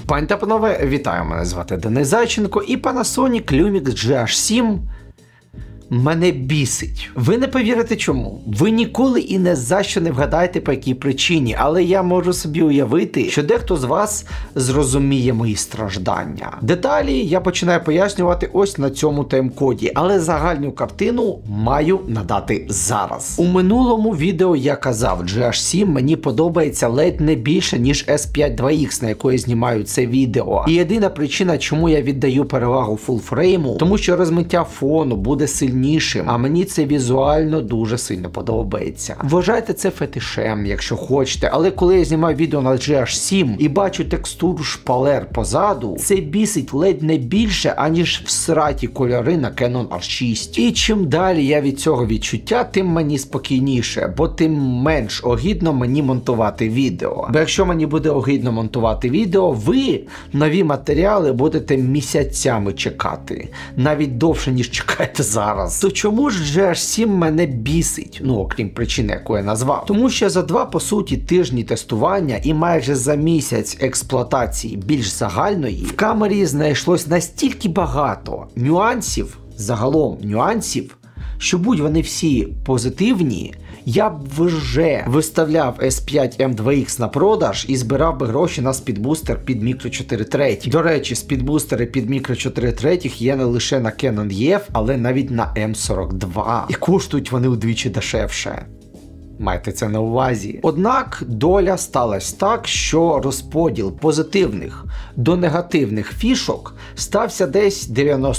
Пані та панове, вітаю, мене звати Денис Зайченко, і Panasonic Lumix GH7 мене бісить. Ви не повірите чому. Ви ніколи і не за що не вгадаєте по якій причині, але я можу собі уявити, що дехто з вас зрозуміє мої страждання. Деталі я починаю пояснювати ось на цьому тайм-коді, але загальну картину маю надати зараз. У минулому відео я казав, GH7 мені подобається ледь не більше, ніж S5 2X, на якої знімаю це відео. І єдина причина, чому я віддаю перевагу фулфрейму, тому що розмиття фону буде сильнішим, а мені це візуально дуже сильно подобається. Вважайте це фетишем, якщо хочете, але коли я знімаю відео на GH7 і бачу текстуру шпалер позаду, це бісить ледь не більше, аніж всраті кольори на Canon R6. І чим далі я від цього відчуття, тим мені спокійніше, бо тим менш огидно мені монтувати відео. Бо якщо мені буде огидно монтувати відео, ви нові матеріали будете місяцями чекати. Навіть довше, ніж чекаєте зараз. То чому ж GH7 мене бісить? Ну, окрім причини, яку я назвав. Тому що за два, по суті, тижні тестування і майже за місяць експлуатації більш загальної, в камері знайшлось настільки багато нюансів, загалом нюансів, що будь вони всі позитивні, я б вже виставляв S5 M2X на продаж і збирав би гроші на спідбустер під мікро 4 треті. До речі, спідбустери під мікро 4 третіх є не лише на Canon EF, але навіть на M42. І коштують вони удвічі дешевше. Майте це на увазі. Однак доля сталася так, що розподіл позитивних до негативних фішок стався десь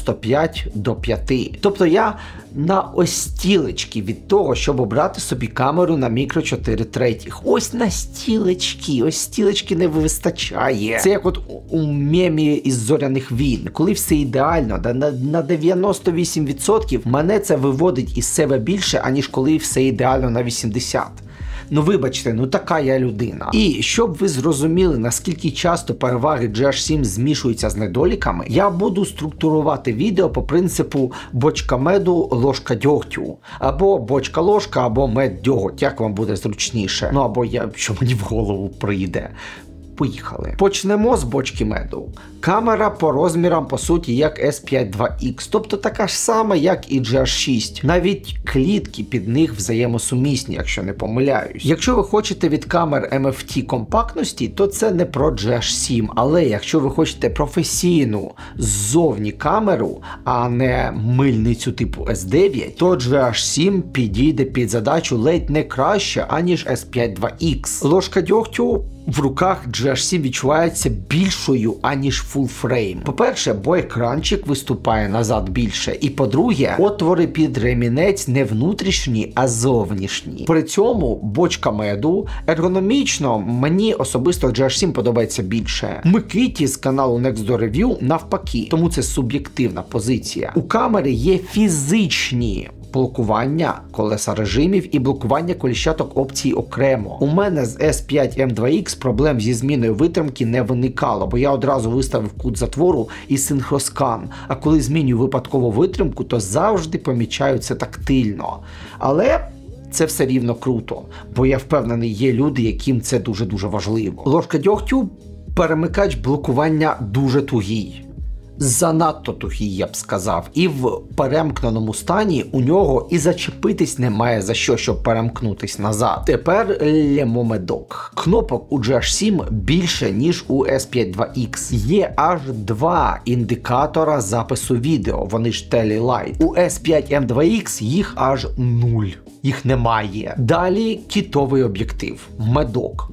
95/5. Тобто я на остілечки від того, щоб обрати собі камеру на мікро 4 третіх. Ось на стілечки, ось стілечки не вистачає. Це як от у мемі із Зоряних війн. Коли все ідеально, на 98% мене це виводить із себе більше, аніж коли все ідеально на 80%. Ну вибачте, ну така я людина. І щоб ви зрозуміли, наскільки часто переваги GH7 змішуються з недоліками, я буду структурувати відео по принципу бочка меду, ложка дьогтю. Або бочка-ложка, або мед-дьоготь, як вам буде зручніше. Ну або що мені в голову прийде. Поїхали. Почнемо з бочки меду. Камера по розмірам, по суті, як S5 2X, тобто така ж сама, як і GH6. Навіть клітки під них взаємосумісні, якщо не помиляюсь. Якщо ви хочете від камер MFT компактності, то це не про GH7, але якщо ви хочете професійну ззовні камеру, а не мильницю типу S9, то GH7 підійде під задачу ледь не краще, аніж S5 2X. Ложка дьогтю в руках GH7 відчувається більшою, аніж фулфрейм. По-перше, бо екранчик виступає назад більше. І по-друге, отвори під ремінець не внутрішні, а зовнішні. При цьому бочка меду ергономічно мені особисто GH7 подобається більше. Микиті з каналу Next Door Review навпаки, тому це суб'єктивна позиція. У камери є фізичні блокування колеса режимів і блокування коліщаток опцій окремо. У мене з S5 M2X проблем зі зміною витримки не виникало, бо я одразу виставив кут затвору і синхроскан, а коли змінюю випадково витримку, то завжди помічаю це тактильно. Але це все рівно круто, бо я впевнений, є люди, яким це дуже-дуже важливо. Ложка дьогтю – перемикач блокування дуже тугий. Занадто тугий, я б сказав, і в перемкненому стані у нього і зачепитись немає за що, щоб перемкнутись назад. Тепер лемомедок. Кнопок у GH7 більше, ніж у S5 2X. Є аж два індикатора запису відео, вони ж Tele-Light. У S5 M2X їх аж 0. Їх немає. Далі кітовий об'єктив. Медок.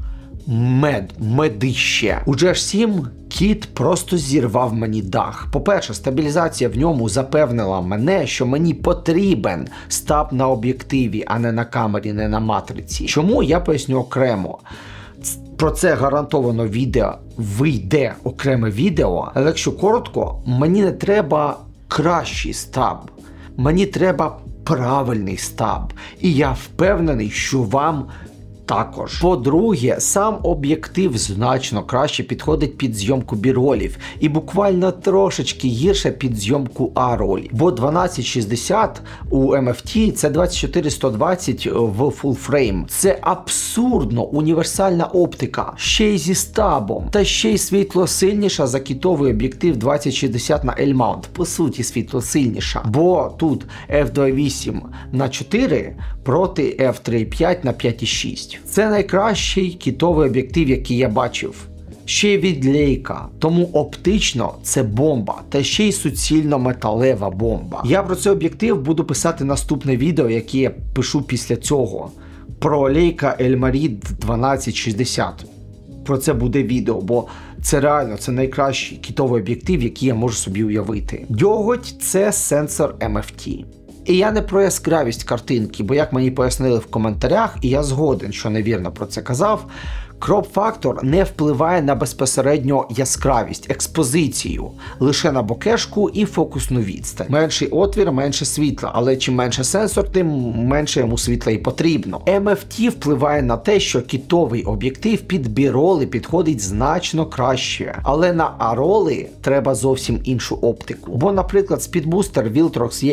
Медище. У GH7 кіт просто зірвав мені дах. По-перше, стабілізація в ньому запевнила мене, що мені потрібен стаб на об'єктиві, а не на камері, не на матриці. Чому, я поясню окремо. Про це гарантовано вийде окреме відео, але якщо коротко, мені не треба кращий стаб. Мені треба правильний стаб. І я впевнений, що вам також. По-друге, сам об'єктив значно краще підходить під зйомку B-ролів і буквально трошечки гірше під зйомку A-ролів. Бо 1260 у MFT це 24-120 в full frame. Це абсурдно універсальна оптика, ще й зі стабом, та ще й світло сильніша за кітовий об'єктив 2060 на L-mount. По суті, світло сильніша. Бо тут f2.8 на 4 проти f3.5 на 5.6. Це найкращий кітовий об'єктив, який я бачив. Ще й від Leica, тому оптично це бомба, та ще й суцільно металева бомба. Я про цей об'єктив буду писати наступне відео, яке я пишу після цього. Про Leica Elmarit 1260. Про це буде відео, бо це реально, це найкращий кітовий об'єктив, який я можу собі уявити. Дьоготь – це сенсор MFT. І я не про яскравість картинки, бо як мені пояснили в коментарях, і я згоден, що невірно про це казав, кроп-фактор не впливає на безпосередньо яскравість, експозицію, лише на бокешку і фокусну відстань. Менший отвір, менше світла, але чим менше сенсор, тим менше йому світла і потрібно. MFT впливає на те, що кітовий об'єктив під B-роли підходить значно краще, але на A-роли треба зовсім іншу оптику. Бо, наприклад, Speedbooster Viltrox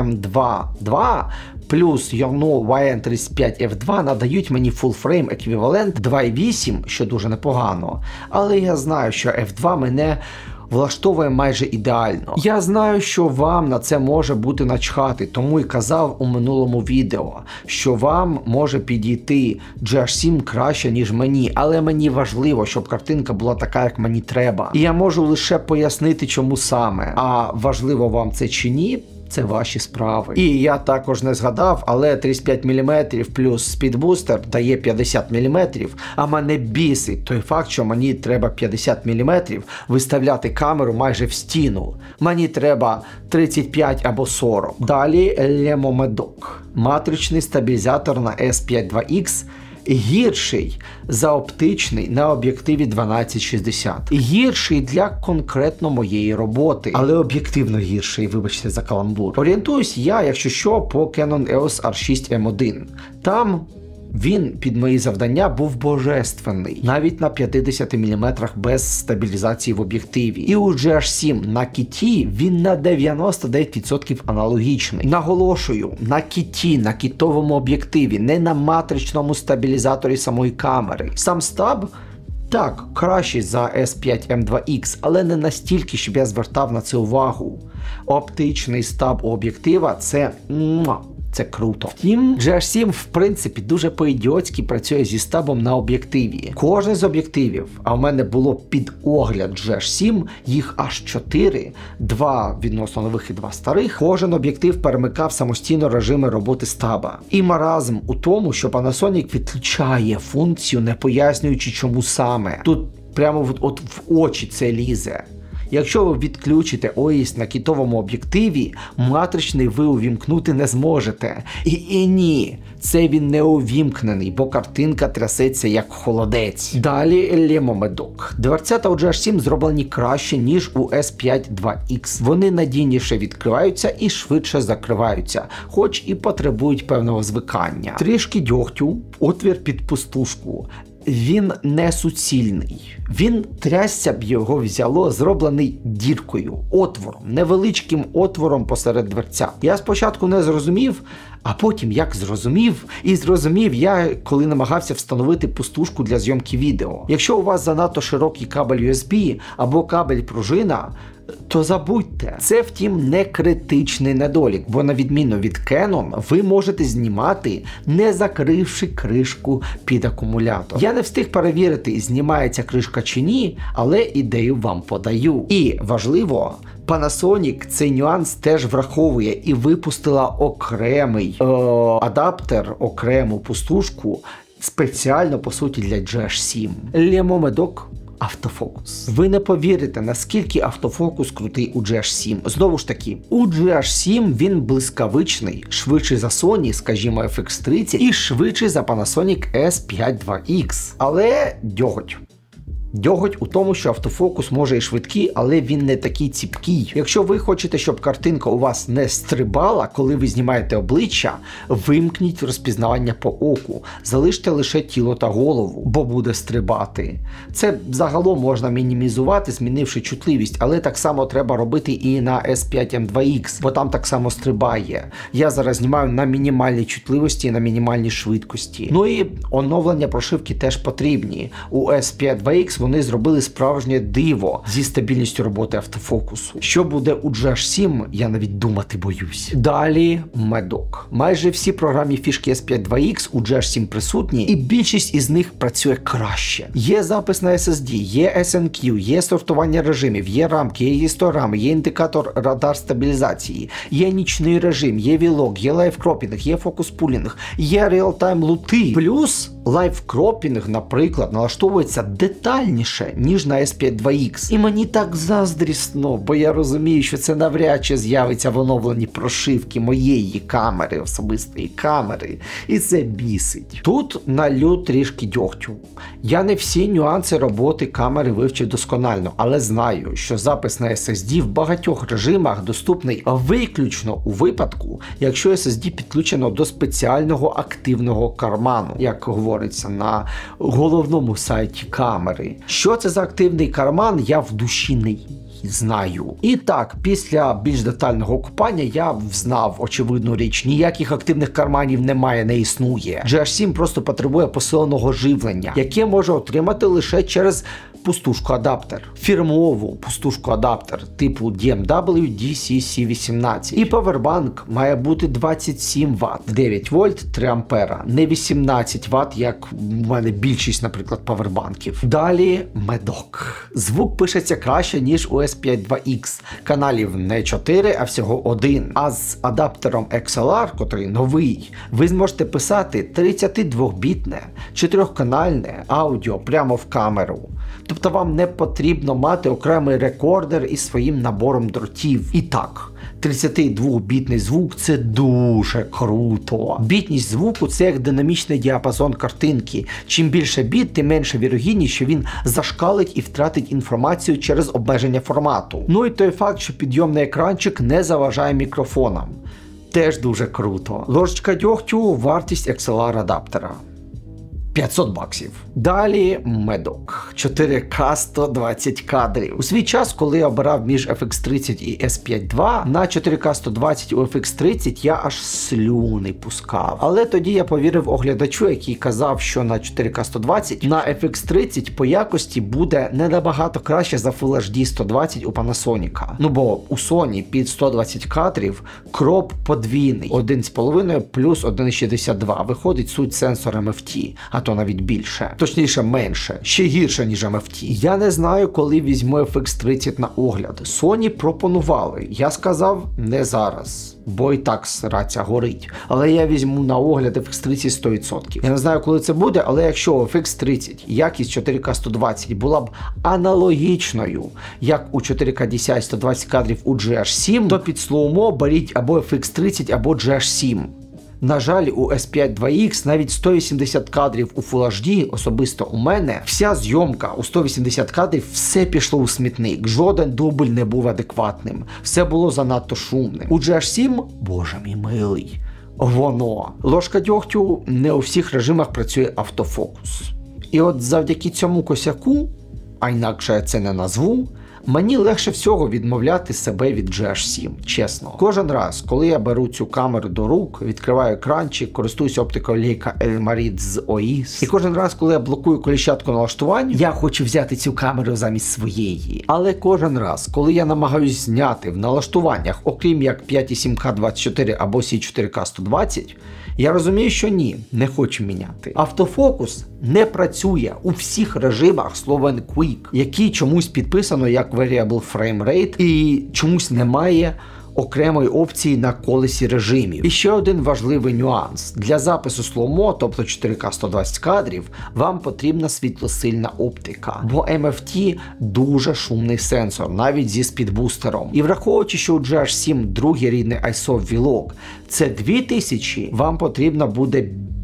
EFM2 плюс Yongnuo YN35F2 надають мені full-frame еквівалент 2.8, що дуже непогано. Але я знаю, що F2 мене влаштовує майже ідеально. Я знаю, що вам на це може бути начхати, тому і казав у минулому відео, що вам може підійти GH7 краще, ніж мені, але мені важливо, щоб картинка була така, як мені треба. І я можу лише пояснити, чому саме. А важливо вам це чи ні, це ваші справи. І я також не згадав, але 35 мм плюс Speedbooster дає 50 мм, а мене бісить той факт, що мені треба 50 мм виставляти камеру майже в стіну. Мені треба 35 або 40. Далі Lemomedoc. Матричний стабілізатор на S5 II X, гірший за оптичний на об'єктиві 1260. Гірший для конкретно моєї роботи, але об'єктивно гірший, вибачте за каламбур. Орієнтуюсь я, якщо що, по Canon EOS R6 M1. Там він під мої завдання був божественний, навіть на 50 мм без стабілізації в об'єктиві. І у GH7 на кіті він на 99% аналогічний. Наголошую, на кіті, на кітовому об'єктиві, не на матричному стабілізаторі самої камери. Сам стаб, так, кращий за S5M2X, але не настільки, щоб я звертав на це увагу. Оптичний стаб у об'єктива – це це круто. Втім, GH7 в принципі дуже по-ідіотськи працює зі стабом на об'єктиві. Кожен з об'єктивів, а в мене було під огляд GH7, їх аж 4, 2 відносно нових і 2 старих, кожен об'єктив перемикав самостійно режими роботи стаба. І маразм у тому, що Panasonic відключає функцію, не пояснюючи чому саме. Тут прямо в очі це лізе. Якщо ви відключите ОІС на кітовому об'єктиві, матричний ви увімкнути не зможете. І ні, це він не увімкнений, бо картинка трясеться як холодець. Далі Lemomedoc. Дверцята у GH7 зроблені краще, ніж у S5 II X. Вони надійніше відкриваються і швидше закриваються, хоч і потребують певного звикання. Трішки дьогтю, отвір під пустушку. Він не суцільний. Він, трясся б його взяло, зроблений діркою, отвором, невеличким отвором посеред дверця. Я спочатку не зрозумів, а потім як зрозумів. І зрозумів я, коли намагався встановити пустушку для зйомки відео. Якщо у вас занадто широкий кабель USB або кабель пружина, то забудьте. Це, втім, не критичний недолік, бо на відміну від Canon, ви можете знімати, не закривши кришку під акумулятор. Я не встиг перевірити, знімається кришка чи ні, але ідею вам подаю. І, важливо, Panasonic цей нюанс теж враховує і випустила окремий адаптер, окрему пустушку, спеціально, по суті, для GH7. Lemomedoc автофокус. Ви не повірите, наскільки автофокус крутий у GH7. Знову ж таки, у GH7 він блискавичний, швидший за Sony, скажімо, FX30 і швидший за Panasonic S5 II X. Але дьоготь. Дьоготь у тому, що автофокус може і швидкий, але він не такий ціпкий. Якщо ви хочете, щоб картинка у вас не стрибала, коли ви знімаєте обличчя, вимкніть розпізнавання по оку. Залиште лише тіло та голову, бо буде стрибати. Це загалом можна мінімізувати, змінивши чутливість, але так само треба робити і на S5M2X, бо там так само стрибає. Я зараз знімаю на мінімальній чутливості і на мінімальній швидкості. Ну і оновлення прошивки теж потрібні. У S5-2X вони зробили справжнє диво зі стабільністю роботи автофокусу. Що буде у GH7, я навіть думати боюсь. Далі медок. Майже всі програмні фішки S5-2X у GH7 присутні, і більшість із них працює краще. Є запис на SSD, є SNQ, є сортування режимів, є рамки, є гістограми, є індикатор радар стабілізації, є нічний режим, є вілог, є лайфкропінг, є фокус-пулінг, є реал-тайм лути. Плюс лайфкропінг, наприклад, налаштовується детальніше, ніж на S5-2X. І мені так заздрісно, бо я розумію, що це навряд чи з'явиться в оновленні прошивки моєї камери, особистої камери. І це бісить. Тут налю трішки дьогтю. Я не всі нюанси роботи камери вивчив досконально, але знаю, що запис на SSD в багатьох режимах доступний виключно у випадку, якщо SSD підключено до спеціального активного карману, як говориться на головному сайті камери. Що це за активний карман, я в душі не знаю. І так, після більш детального купання я взнав очевидну річ. Ніяких активних карманів немає, не існує. GH7 просто потребує посиленого живлення, яке може отримати лише через пустушку-адаптер. Фірмову пустушку-адаптер типу DMW DCC18. І павербанк має бути 27 Вт, 9 вольт, 3 ампера, не 18 Вт, як в мене більшість, наприклад, павербанків. Далі медок. Звук пишеться краще, ніж у S5-2X. Каналів не 4, а всього 1. А з адаптером XLR, котрий новий, ви зможете писати 32-бітне, 4-канальне аудіо прямо в камеру. Тобто вам не потрібно мати окремий рекордер із своїм набором дротів. І так, 32-бітний звук – це дуже круто. Бітність звуку – це як динамічний діапазон картинки. Чим більше біт, тим менше вірогідність, що він зашкалить і втратить інформацію через обмеження формату. Ну і той факт, що підйомний екранчик не заважає мікрофонам. Теж дуже круто. Ложечка дьогтю – вартість XLR адаптера. 500 баксів. Далі медок. 4К 120 кадрів. У свій час, коли я обирав між FX30 і S5 II, на 4К 120 у FX30 я аж слюни пускав. Але тоді я повірив оглядачу, який казав, що на 4К 120 на FX30 по якості буде не набагато краще за Full HD 120 у Panasonic. Ну бо у Sony під 120 кадрів кроп подвійний. 1,5 плюс 1,62. Виходить суть сенсор MFT. А то навіть більше. Точніше, менше. Ще гірше, ніж MFT. Я не знаю, коли візьму FX30 на огляд. Sony пропонували. Я сказав, не зараз. Бо і так сраця горить. Але я візьму на огляд FX30 100%. Я не знаю, коли це буде, але якщо FX30 якість 4К 120 була б аналогічною, як у 4К 120 кадрів у GH7, то під слоумо беріть або FX30, або GH7. На жаль, у S5-2X навіть 180 кадрів у Full HD, особисто у мене, вся зйомка у 180 кадрів, все пішло у смітник. Жоден дубль не був адекватним. Все було занадто шумним. У GH7, боже мій милий, воно. Ложка дьогтю, не у всіх режимах працює автофокус. І от завдяки цьому косяку, а інакше я це не назву, мені легше всього відмовляти себе від GH7, чесно. Кожен раз, коли я беру цю камеру до рук, відкриваю екранчик, користуюся оптикою Leica Elmarit з OIS, і кожен раз, коли я блокую коліщатку налаштувань, я хочу взяти цю камеру замість своєї. Але кожен раз, коли я намагаюсь зняти в налаштуваннях, окрім як 5,7К 24 або C4К 120, я розумію, що ні, не хочу міняти. Автофокус не працює у всіх режимах Slow Quick, які чомусь підписано як Variable Frame Rate, і чомусь немає окремої опції на колесі режимів. І ще один важливий нюанс. Для запису слоумо, тобто 4К 120 кадрів, вам потрібна світлосильна оптика, бо MFT дуже шумний сенсор, навіть зі спідбустером. І враховуючи, що у GH7 другий рідний ISO Vlog, це 2000, вам потрібна буде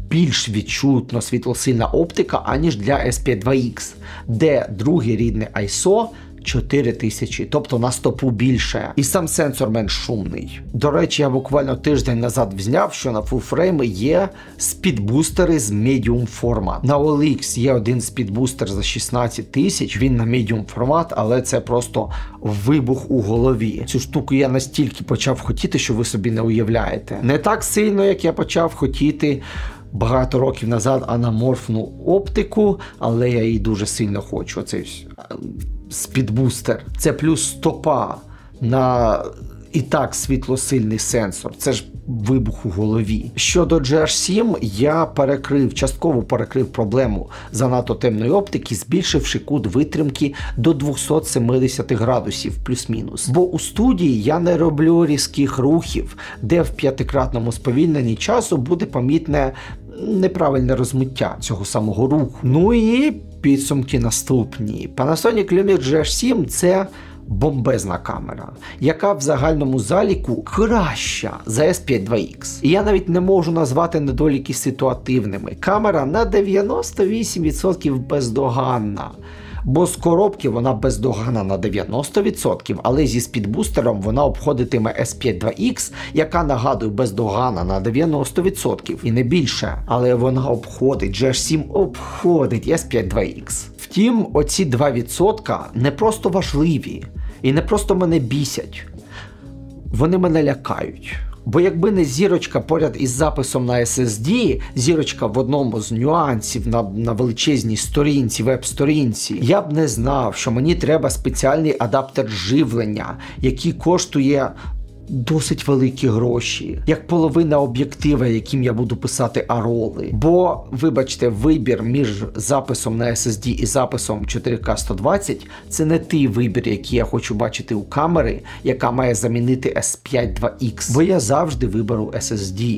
більш відчутно світлосильна оптика, аніж для SP2X, де другий рідний ISO 4000, тобто на стопу більше. І сам сенсор менш шумний. До речі, я буквально тиждень назад взяв, що на фулфрейми є спідбустери з medium формат. На OLX є один спідбустер за 16 тисяч, він на medium формат, але це просто вибух у голові. Цю штуку я настільки почав хотіти, що ви собі не уявляєте. Не так сильно, як я почав хотіти багато років назад анаморфну оптику, але я її дуже сильно хочу. Оцей спідбустер. Це плюс стопа на і так світлосильний сенсор. Це ж вибух у голові. Щодо GH7, я частково перекрив проблему занадто темної оптики, збільшивши кут витримки до 270 градусів плюс-мінус. Бо у студії я не роблю різких рухів, де в 5-кратному сповільненні часу буде помітне неправильне розмиття цього самого руху. Ну і підсумки наступні. Panasonic Lumix GH7 – це бомбезна камера, яка в загальному заліку краща за S5 II X. І я навіть не можу назвати недоліки ситуативними. Камера на 98% бездоганна. Бо з коробки вона бездоганна на 90%, але зі спідбустером вона обходитиме S5 II X, яка, нагадую, бездоганна на 90% і не більше. Але вона обходить, GH7 обходить S5 II X. Втім, оці 2% не просто важливі і не просто мене бісять, вони мене лякають. Бо якби не зірочка поряд із записом на SSD, зірочка в одному з нюансів на величезній сторінці, веб-сторінці, я б не знав, що мені треба спеціальний адаптер живлення, який коштує досить великі гроші, як половина об'єктива, яким я буду писати ароли. Бо, вибачте, вибір між записом на SSD і записом 4К 120 – це не той вибір, який я хочу бачити у камери, яка має замінити S5 II X. Бо я завжди виберу SSD.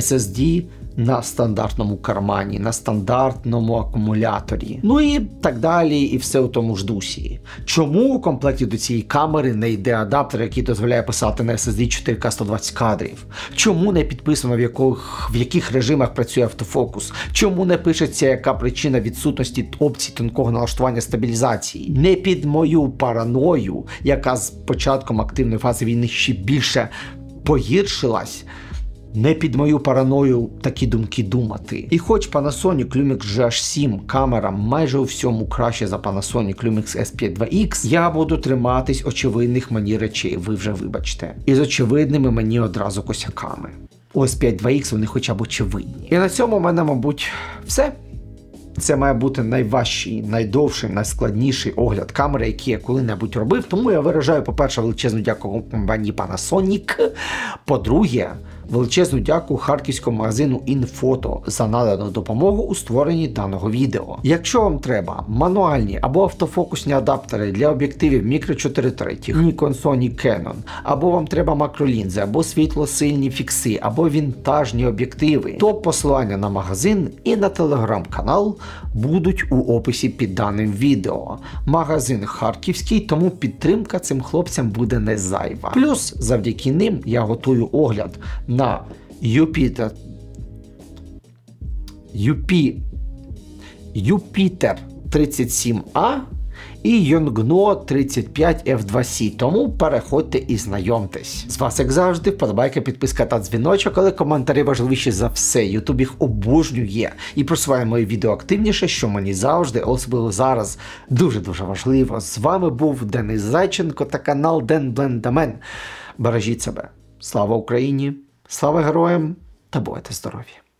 SSD на стандартному кармані, на стандартному акумуляторі. Ну і так далі, і все у тому ж дусі. Чому у комплекті до цієї камери не йде адаптер, який дозволяє писати на SSD 4К 120 кадрів? Чому не підписано, в яких режимах працює автофокус? Чому не пишеться, яка причина відсутності опцій тонкого налаштування стабілізації? Не під мою параною, яка з початком активної фази війни ще більше погіршилась, не під мою параною такі думки думати. І хоч Panasonic Lumix GH7 камера майже у всьому краще за Panasonic Lumix S5 II X, я буду триматись очевидних мені речей, ви вже вибачте. І з очевидними мені одразу косяками. Ось 5 2X вони хоча б очевидні. І на цьому в мене, мабуть, все. Це має бути найважчий, найдовший, найскладніший огляд камери, який я коли-небудь робив. Тому я виражаю, по-перше, величезну дяку компанії Panasonic. По-друге, величезну дяку харківському магазину InFoto за надану допомогу у створенні даного відео. Якщо вам треба мануальні або автофокусні адаптери для об'єктивів Micro 4 третіх, Nikon, Sony, Canon, або вам треба макролінзи, або світлосильні фікси, або вінтажні об'єктиви, то посилання на магазин і на телеграм-канал будуть у описі під даним відео. Магазин харківський, тому підтримка цим хлопцям буде не зайва. Плюс завдяки ним я готую огляд на Jupiter 37A і Yongnuo 35 F2C, тому переходьте і знайомтесь. З вас, як завжди, вподобайка, підписка та дзвіночок, але коментарі важливіші за все. Ютуб їх обожнює і просуває мої відео активніше, що мені завжди, особливо зараз, дуже-дуже важливо. З вами був Денис Зайченко та канал Den Blendaman. Бережіть себе. Слава Україні! Слава героям та будьте здорові!